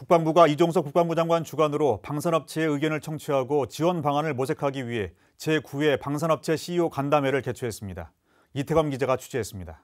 국방부가 이종석 국방부 장관 주관으로 방산업체의 의견을 청취하고 지원 방안을 모색하기 위해 제9회 방산업체 CEO 간담회를 개최했습니다. 이태검 기자가 취재했습니다.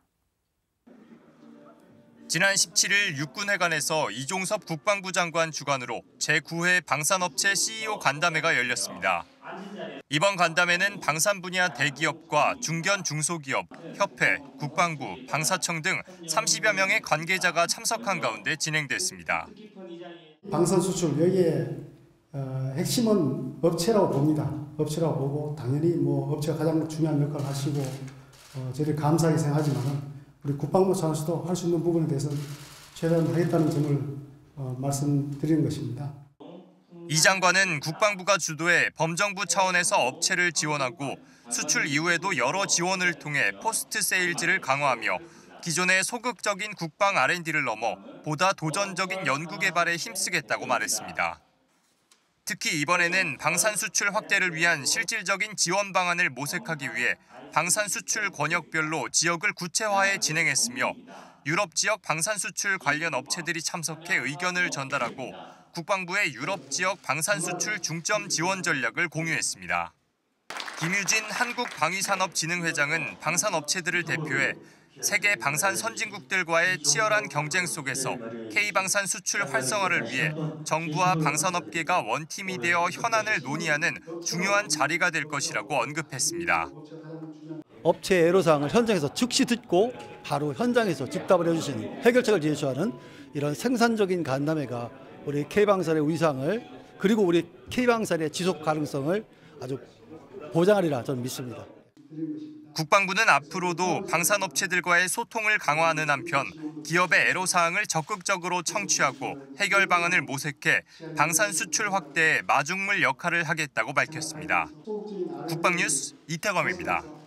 지난 17일 육군회관에서 이종섭 국방부 장관 주관으로 제9회 방산업체 CEO 간담회가 열렸습니다. 이번 간담회는 방산 분야 대기업과 중견 중소기업, 협회, 국방부, 방사청 등 30여 명의 관계자가 참석한 가운데 진행됐습니다. 방산 수출 여기에 핵심은 업체라고 봅니다. 업체라고 보고 당연히 업체가 가장 중요한 역할을 하시고 저희들이 감사하게 생각하지만 우리 국방부 차원에서도 할 수 있는 부분에 대해서 최대한 하겠다는 점을 말씀드리는 것입니다. 이 장관은 국방부가 주도해 범정부 차원에서 업체를 지원하고 수출 이후에도 여러 지원을 통해 포스트 세일즈를 강화하며 기존의 소극적인 국방 R&D를 넘어 보다 도전적인 연구개발에 힘쓰겠다고 말했습니다. 특히 이번에는 방산 수출 확대를 위한 실질적인 지원 방안을 모색하기 위해 방산 수출 권역별로 지역을 구체화해 진행했으며 유럽 지역 방산 수출 관련 업체들이 참석해 의견을 전달하고 국방부의 유럽 지역 방산 수출 중점 지원 전략을 공유했습니다. 김유진 한국방위산업진흥회장은 방산업체들을 대표해 세계 방산 선진국들과의 치열한 경쟁 속에서 K방산 수출 활성화를 위해 정부와 방산업계가 원팀이 되어 현안을 논의하는 중요한 자리가 될 것이라고 언급했습니다. 업체의 애로사항을 현장에서 즉시 듣고 바로 현장에서 즉답을 해주시는 해결책을 제시하는 이런 생산적인 간담회가 우리 K방산의 위상을 그리고 우리 K방산의 지속 가능성을 아주 보장하리라 저는 믿습니다. 국방부는 앞으로도 방산업체들과의 소통을 강화하는 한편 기업의 애로사항을 적극적으로 청취하고 해결 방안을 모색해 방산 수출 확대에 마중물 역할을 하겠다고 밝혔습니다. 국방뉴스 이태검입니다.